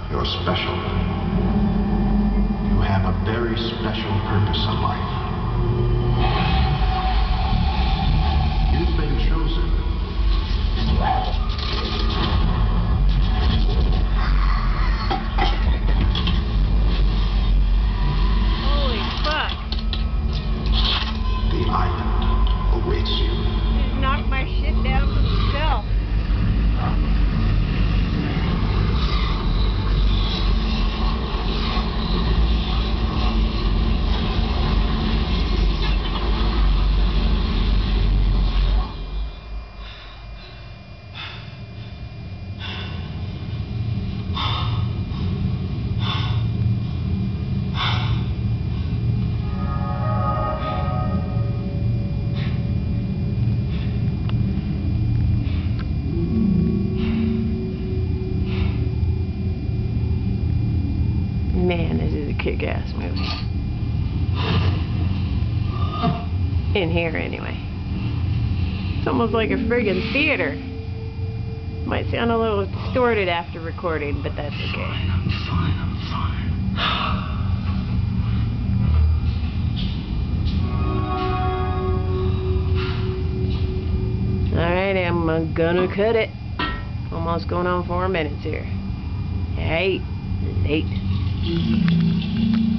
You're special. You have a very special purpose in life. You've been chosen. Holy fuck. The island awaits you. Just knocked my shit down from the shelf. Man, this is a kick-ass movie. In here, anyway. It's almost like a friggin' theater. Might sound a little distorted after recording, but that's okay. I'm fine. Alright, I'm gonna cut it. Almost going on 4 minutes here. Hey, late.